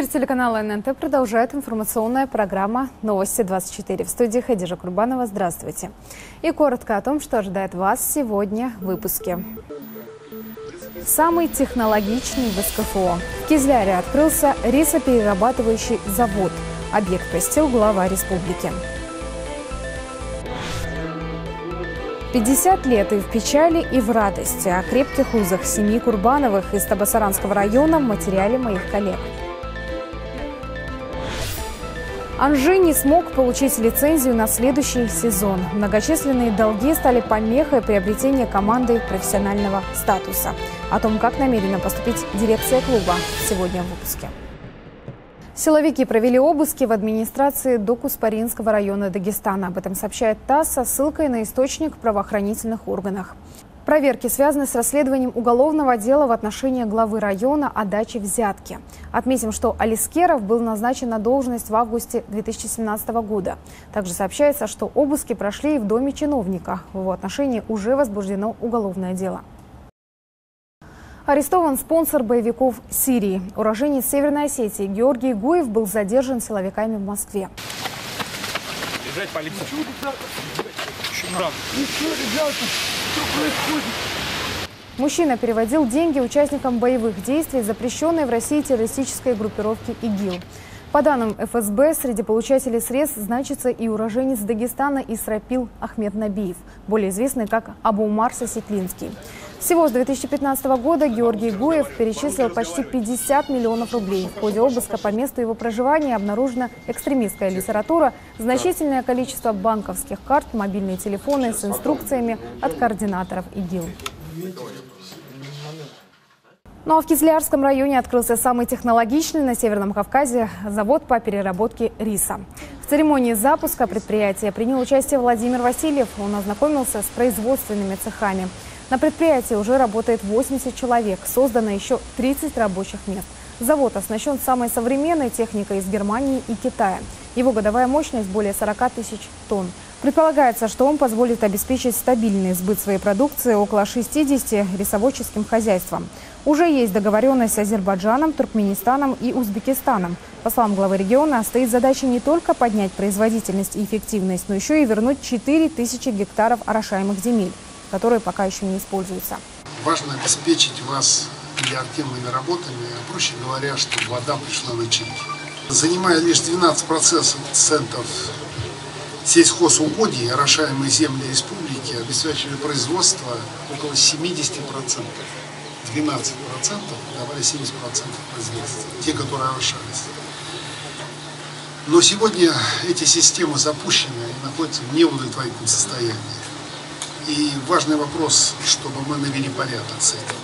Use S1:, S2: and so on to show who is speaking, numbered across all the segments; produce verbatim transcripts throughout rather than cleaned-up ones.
S1: Эфир телеканала эн эн тэ продолжает информационная программа «Новости двадцать четыре». В студии Хадижа Курбанова. Здравствуйте. И коротко о том, что ожидает вас сегодня в выпуске. Самый технологичный в эс ка эф о. В Кизляре открылся рисоперерабатывающий завод. Объект посетил глава республики. пятьдесят лет и в печали, и в радости. О крепких узах семьи Курбановых из Табасаранского района в материале моих коллег. Анжи не смог получить лицензию на следующий сезон. Многочисленные долги стали помехой приобретения командой профессионального статуса. О том, как намерена поступить дирекция клуба, сегодня в выпуске. Силовики провели обыски в администрации Докуспаринского района Дагестана. Об этом сообщает ТАСС со ссылкой на источник в правоохранительных органах. Проверки связаны с расследованием уголовного дела в отношении главы района о даче взятки. Отметим, что Алискеров был назначен на должность в августе две тысячи семнадцатого года. Также сообщается, что обыски прошли и в доме чиновника. В его отношении уже возбуждено уголовное дело. Арестован спонсор боевиков Сирии. Уроженец Северной Осетии Георгий Гуев был задержан силовиками в Москве.
S2: Бежать, полиция.
S1: Мужчина переводил деньги участникам боевых действий, запрещенной в России террористической группировки ИГИЛ. По данным эф эс бэ, среди получателей средств значится и уроженец Дагестана Исрапил Ахмеднабиев, более известный как Абу-Умар Сосетлинский. Всего с две тысячи пятнадцатого года Георгий Гуев перечислил почти пятьдесят миллионов рублей. В ходе обыска по месту его проживания обнаружена экстремистская литература, значительное количество банковских карт, мобильные телефоны с инструкциями от координаторов ИГИЛ. Ну а в Кизлярском районе открылся самый технологичный на Северном Кавказе завод по переработке риса. В церемонии запуска предприятия принял участие Владимир Васильев. Он ознакомился с производственными цехами. На предприятии уже работает восемьдесят человек, создано еще тридцать рабочих мест. Завод оснащен самой современной техникой из Германии и Китая. Его годовая мощность более сорока тысяч тонн. Предполагается, что он позволит обеспечить стабильный сбыт своей продукции около шестидесяти рисоводческим хозяйствам. Уже есть договоренность с Азербайджаном, Туркменистаном и Узбекистаном. По словам главы региона, стоит задача не только поднять производительность и эффективность, но еще и вернуть четыре тысячи гектаров орошаемых земель, которые пока еще не используются.
S3: Важно обеспечить вас мелиоративными работами, проще говоря, чтобы вода пришла на чайки. Занимая лишь двенадцать процентов сельхозугодий, орошаемые земли республики обеспечивали производство около семидесяти процентов. двенадцать процентов давали семьдесят процентов производства, те, которые орошались. Но сегодня эти системы запущены и находятся в неудовлетворительном состоянии. И важный вопрос, чтобы мы навели порядок с этим.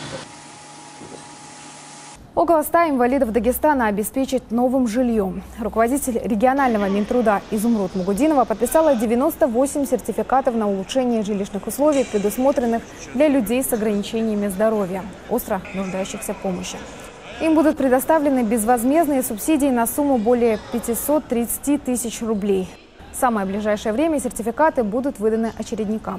S1: Около ста инвалидов Дагестана обеспечат новым жильем. Руководитель регионального Минтруда Изумруд Мугудинова подписала девяносто восемь сертификатов на улучшение жилищных условий, предусмотренных для людей с ограничениями здоровья, остро нуждающихся в помощи. Им будут предоставлены безвозмездные субсидии на сумму более пятисот тридцати тысяч рублей. В самое ближайшее время сертификаты будут выданы очередникам.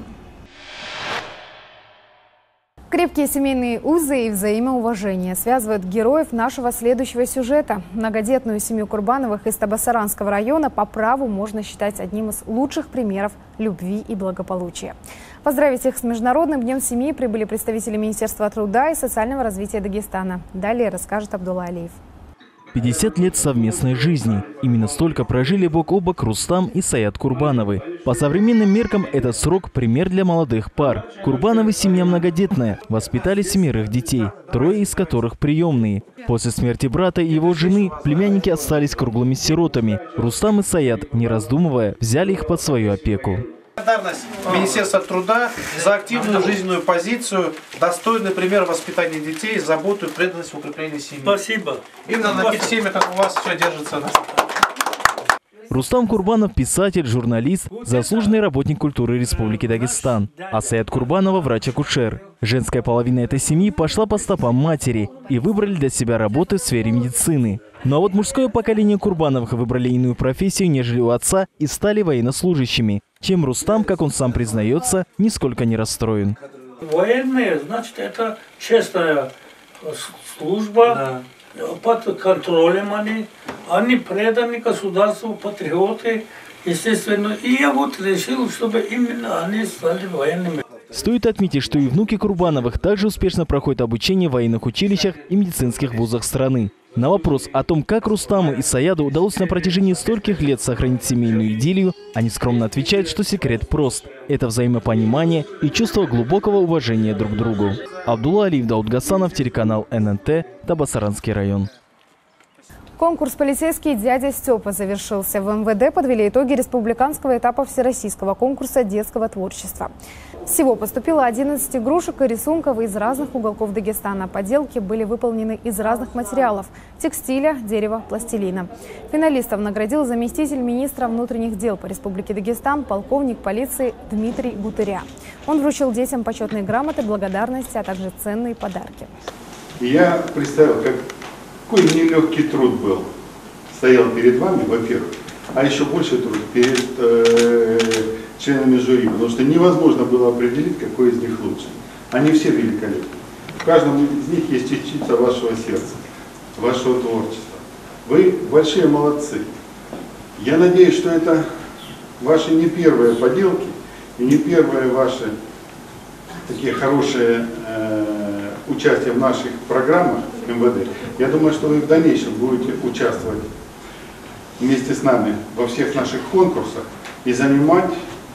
S1: Крепкие семейные узы и взаимоуважение связывают героев нашего следующего сюжета. Многодетную семью Курбановых из Табасаранского района по праву можно считать одним из лучших примеров любви и благополучия. Поздравить их с Международным днем семьи прибыли представители Министерства труда и социального развития Дагестана. Далее расскажет Абдулла Алиев.
S4: пятьдесят лет совместной жизни. Именно столько прожили бок о бок Рустам и Саят Курбановы. По современным меркам этот срок – пример для молодых пар. Курбановы – семья многодетная, воспитали семерых детей, трое из которых приемные. После смерти брата и его жены племянники остались круглыми сиротами. Рустам и Саят, не раздумывая, взяли их под свою опеку.
S5: Благодарность Министерства труда за активную жизненную позицию, достойный пример воспитания детей, заботу и преданность в укреплении семьи.
S6: Спасибо.
S5: Именно на таких семьях, как у вас, все держится.
S4: Рустам Курбанов – писатель, журналист, заслуженный работник культуры Республики Дагестан. А Саят Курбанова – врач-акушер. Женская половина этой семьи пошла по стопам матери и выбрали для себя работы в сфере медицины. Но вот мужское поколение Курбановых выбрали иную профессию, нежели у отца, и стали военнослужащими. Чем Рустам, как он сам признается, нисколько не расстроен.
S6: Военные, значит, это честная служба, да. под контролем они, они преданы государству, патриоты, естественно. И я вот решил, чтобы именно они стали военными.
S4: Стоит отметить, что и внуки Курбановых также успешно проходят обучение в военных училищах и медицинских вузах страны. На вопрос о том, как Рустаму и Саяду удалось на протяжении стольких лет сохранить семейную идиллию, они скромно отвечают, что секрет прост. Это взаимопонимание и чувство глубокого уважения друг к другу. Абдулла Алиев, Дауд Гасанов, телеканал эн эн тэ, Табасаранский район.
S1: Конкурс «Полицейский дядя Степа» завершился. В эм вэ дэ подвели итоги республиканского этапа всероссийского конкурса детского творчества. Всего поступило одиннадцать игрушек и рисунков из разных уголков Дагестана. Поделки были выполнены из разных материалов – текстиля, дерева, пластилина. Финалистов наградил заместитель министра внутренних дел по Республике Дагестан, полковник полиции Дмитрий Гутыря. Он вручил детям почетные грамоты, благодарности, а также ценные подарки.
S7: Я представил, как... Какой нелегкий труд был, стоял перед вами, во-первых, а еще больше труд перед э, членами жюри, потому что невозможно было определить, какой из них лучше. Они все великолепны. В каждом из них есть частица вашего сердца, вашего творчества. Вы большие молодцы. Я надеюсь, что это ваши не первые поделки и не первые ваши такие хорошие э, участия в наших программах эм вэ дэ. Я думаю, что вы в дальнейшем будете участвовать вместе с нами во всех наших конкурсах и занимать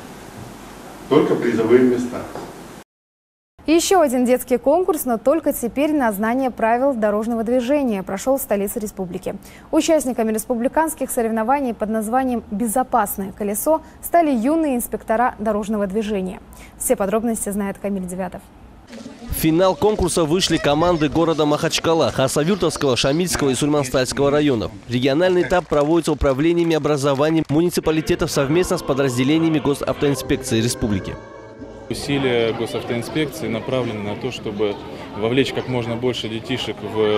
S7: только призовые места.
S1: Еще один детский конкурс, но только теперь на знание правил дорожного движения, прошел в столице республики. Участниками республиканских соревнований под названием «Безопасное колесо» стали юные инспектора дорожного движения. Все подробности знает Камиль Девятов.
S8: В финал конкурса вышли команды города Махачкала, Хасавюртовского, Шамильского и Сульманстальского районов. Региональный этап проводится управлениями образования муниципалитетов совместно с подразделениями госавтоинспекции республики.
S2: Усилия госавтоинспекции направлены на то, чтобы вовлечь как можно больше детишек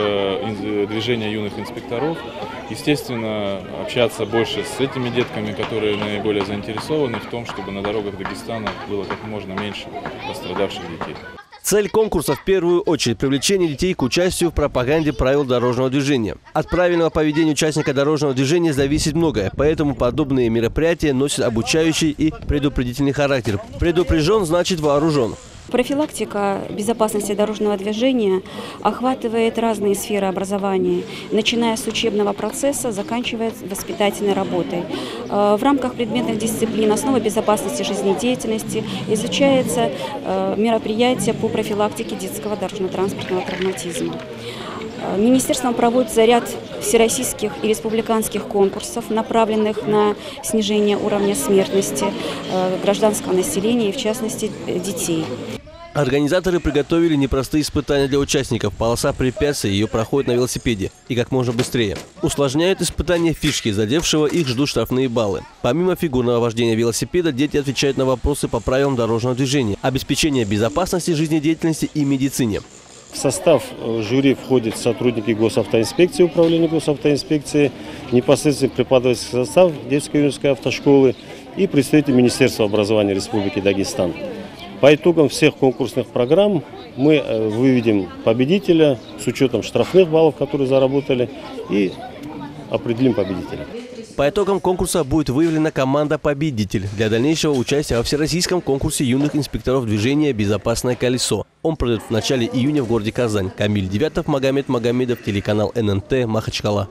S2: в движение юных инспекторов. Естественно, общаться больше с этими детками, которые наиболее заинтересованы в том, чтобы на дорогах Дагестана было как можно меньше пострадавших детей.
S8: Цель конкурса в первую очередь – привлечение детей к участию в пропаганде правил дорожного движения. От правильного поведения участника дорожного движения зависит многое, поэтому подобные мероприятия носят обучающий и предупредительный характер. Предупрежден – значит вооружен.
S9: Профилактика безопасности дорожного движения охватывает разные сферы образования, начиная с учебного процесса, заканчивая воспитательной работой. В рамках предметных дисциплин «Основы безопасности жизнедеятельности» изучается мероприятие по профилактике детского дорожно-транспортного травматизма. Министерством проводится ряд всероссийских и республиканских конкурсов, направленных на снижение уровня смертности гражданского населения и, в частности, детей.
S8: Организаторы приготовили непростые испытания для участников. Полоса препятствий, ее проходит на велосипеде и как можно быстрее. Усложняют испытания фишки, задевшего их ждут штрафные баллы. Помимо фигурного вождения велосипеда, дети отвечают на вопросы по правилам дорожного движения, обеспечения безопасности, жизнедеятельности и медицине.
S10: В состав жюри входят сотрудники госавтоинспекции, управления госавтоинспекции, непосредственно преподавательский состав детско-юношеской автошколы и представитель Министерства образования Республики Дагестан. По итогам всех конкурсных программ мы выведем победителя с учетом штрафных баллов, которые заработали, и определим победителя.
S8: По итогам конкурса будет выявлена команда-победитель для дальнейшего участия во всероссийском конкурсе юных инспекторов движения «Безопасное колесо». Он пройдет в начале июня в городе Казань. Камиль Девятов, Магомед Магомедов, телеканал эн эн тэ, Махачкала.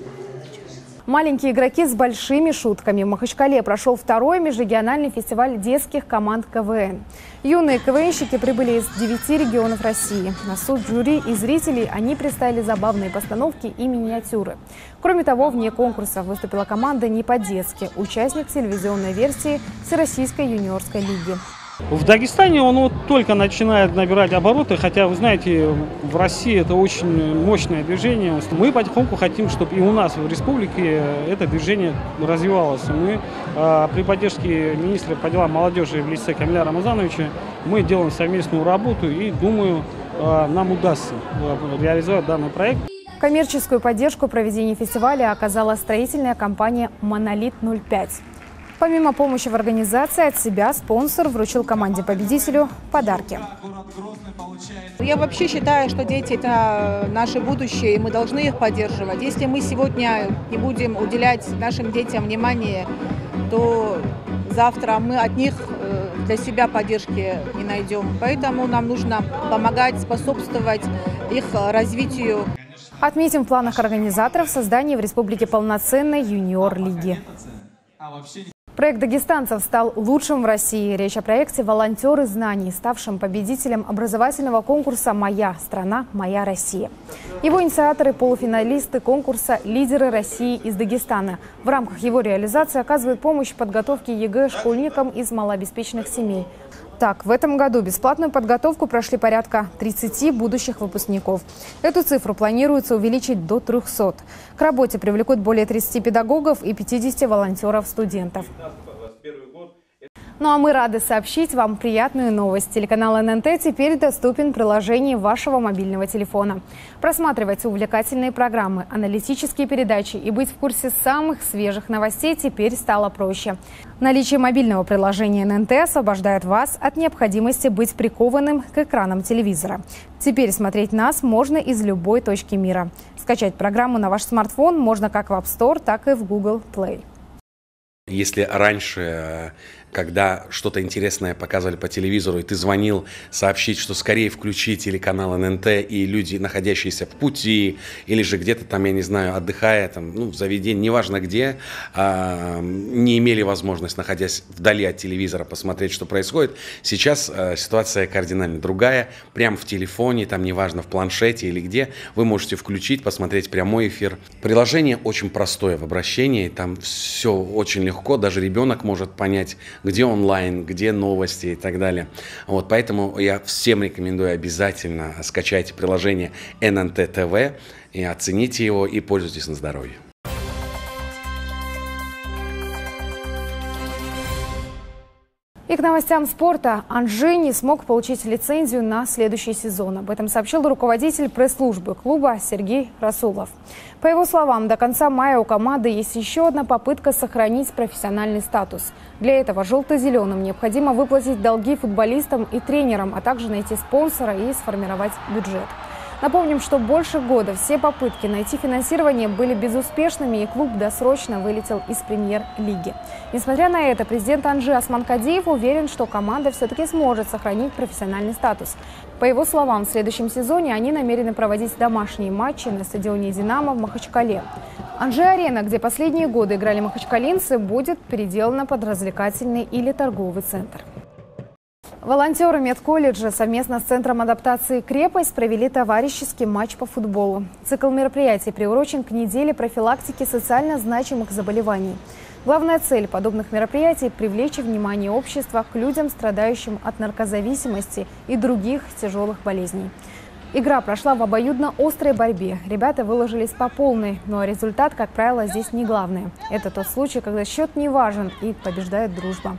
S1: Маленькие игроки с большими шутками. В Махачкале прошел второй межрегиональный фестиваль детских команд ка вэ эн. Юные ка вэ энщики прибыли из девяти регионов России. На суд жюри и зрителей они представили забавные постановки и миниатюры. Кроме того, вне конкурса выступила команда «Не по-детски», участник телевизионной версии Всероссийской юниорской лиги.
S11: В Дагестане он вот только начинает набирать обороты, хотя, вы знаете, в России это очень мощное движение. Мы потихоньку хотим, чтобы и у нас в республике это движение развивалось. Мы э, при поддержке министра по делам молодежи в лице Камиля Рамазановича мы делаем совместную работу и, думаю, э, нам удастся реализовать данный проект.
S1: Коммерческую поддержку проведения фестиваля оказала строительная компания «Монолит ноль пять». Помимо помощи в организации, от себя спонсор вручил команде-победителю подарки.
S12: Я вообще считаю, что дети – это наше будущее, и мы должны их поддерживать. Если мы сегодня не будем уделять нашим детям внимание, то завтра мы от них для себя поддержки не найдем. Поэтому нам нужно помогать, способствовать их развитию.
S1: Отметим в планах организаторов создание в республике полноценной юниор-лиги. Проект дагестанцев стал лучшим в России. Речь о проекте «Волонтеры знаний», ставшем победителем образовательного конкурса «Моя страна, моя Россия». Его инициаторы – полуфиналисты конкурса «Лидеры России из Дагестана». В рамках его реализации оказывают помощь в подготовке ЕГЭ школьникам из малообеспеченных семей. Так, в этом году бесплатную подготовку прошли порядка тридцати будущих выпускников. Эту цифру планируется увеличить до трёхсот. К работе привлекут более тридцати педагогов и пятидесяти волонтеров-студентов. Ну а мы рады сообщить вам приятную новость. Телеканал эн эн тэ теперь доступен в приложении вашего мобильного телефона. Просматривать увлекательные программы, аналитические передачи и быть в курсе самых свежих новостей теперь стало проще. Наличие мобильного приложения эн эн тэ освобождает вас от необходимости быть прикованным к экранам телевизора. Теперь смотреть нас можно из любой точки мира. Скачать программу на ваш смартфон можно как в App Store, так и в Google Play.
S13: Если раньше, когда что-то интересное показывали по телевизору, и ты звонил сообщить, что скорее включи телеканал эн эн тэ, и люди, находящиеся в пути, или же где-то там, я не знаю, отдыхая, там, ну, в заведении, неважно где, э, не имели возможность, находясь вдали от телевизора, посмотреть, что происходит. Сейчас э, ситуация кардинально другая. Прямо в телефоне, там, неважно, в планшете или где, вы можете включить, посмотреть прямой эфир. Приложение очень простое в обращении, там все очень легко. Легко, даже ребенок может понять, где онлайн, где новости и так далее. Вот, поэтому я всем рекомендую обязательно скачать приложение эн эн тэ тэ вэ и оцените его и пользуйтесь на здоровье.
S1: И к новостям спорта. Анжи не смог получить лицензию на следующий сезон. Об этом сообщил руководитель пресс-службы клуба Сергей Расулов. По его словам, до конца мая у команды есть еще одна попытка сохранить профессиональный статус. Для этого желто-зеленым необходимо выплатить долги футболистам и тренерам, а также найти спонсора и сформировать бюджет. Напомним, что больше года все попытки найти финансирование были безуспешными, и клуб досрочно вылетел из премьер-лиги. Несмотря на это, президент Анжи Осман Кадиев уверен, что команда все-таки сможет сохранить профессиональный статус. По его словам, в следующем сезоне они намерены проводить домашние матчи на стадионе «Динамо» в Махачкале. Анжи-арена, где последние годы играли махачкалинцы, будет переделана под развлекательный или торговый центр. Волонтеры медколледжа совместно с Центром адаптации «Крепость» провели товарищеский матч по футболу. Цикл мероприятий приурочен к неделе профилактики социально значимых заболеваний. Главная цель подобных мероприятий – привлечь внимание общества к людям, страдающим от наркозависимости и других тяжелых болезней. Игра прошла в обоюдно острой борьбе. Ребята выложились по полной, но результат, как правило, здесь не главное. Это тот случай, когда счет не важен и побеждает дружба.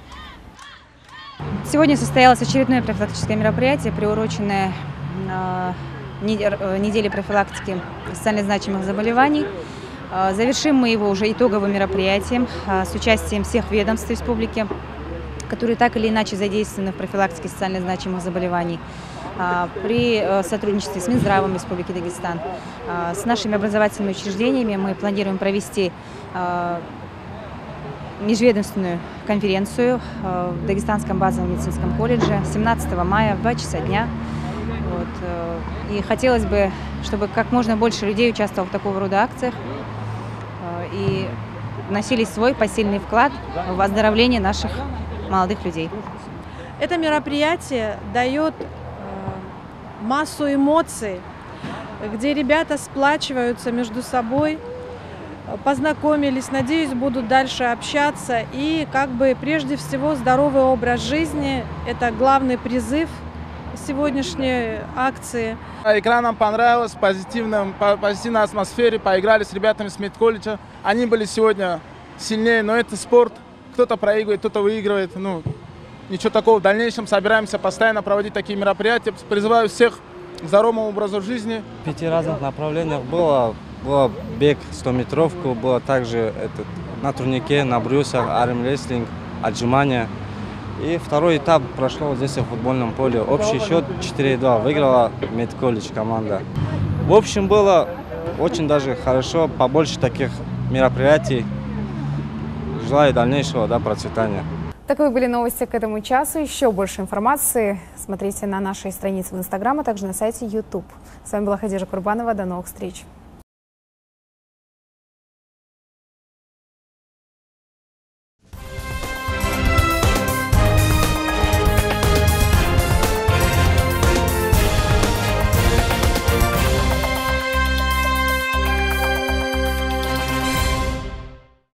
S14: Сегодня состоялось очередное профилактическое мероприятие, приуроченное э, неделе профилактики социально значимых заболеваний. Э, завершим мы его уже итоговым мероприятием э, с участием всех ведомств республики, которые так или иначе задействованы в профилактике социально значимых заболеваний. Э, при э, сотрудничестве с Минздравом Республики Дагестан, э, с нашими образовательными учреждениями мы планируем провести э, межведомственную конференцию в Дагестанском базовом медицинском колледже семнадцатого мая в два часа дня. Вот. И хотелось бы, чтобы как можно больше людей участвовало в такого рода акциях и вносили свой посильный вклад в оздоровление наших молодых людей.
S15: Это мероприятие дает массу эмоций, где ребята сплачиваются между собой, познакомились, надеюсь, будут дальше общаться. И как бы прежде всего здоровый образ жизни – это главный призыв сегодняшней акции.
S16: Игра нам понравилась, в позитивном, позитивной атмосфере, поиграли с ребятами с медколледжа. Они были сегодня сильнее, но это спорт. Кто-то проигрывает, кто-то выигрывает. Ну, ничего такого. В дальнейшем собираемся постоянно проводить такие мероприятия. Призываю всех к здоровому образу жизни.
S17: В пяти разных направлениях было Было бег сто метровку, было также этот, на турнике, на брусьях, армрестлинг, отжимания. И второй этап прошло вот здесь, в футбольном поле. Общий счет четыре-два. Выиграла Медколледж команда. В общем, было очень даже хорошо, побольше таких мероприятий. Желаю дальнейшего, да, процветания.
S1: Таковы были новости к этому часу. Еще больше информации смотрите на нашей странице в Инстаграм, а также на сайте YouTube. С вами была Хадижа Курбанова. До новых встреч.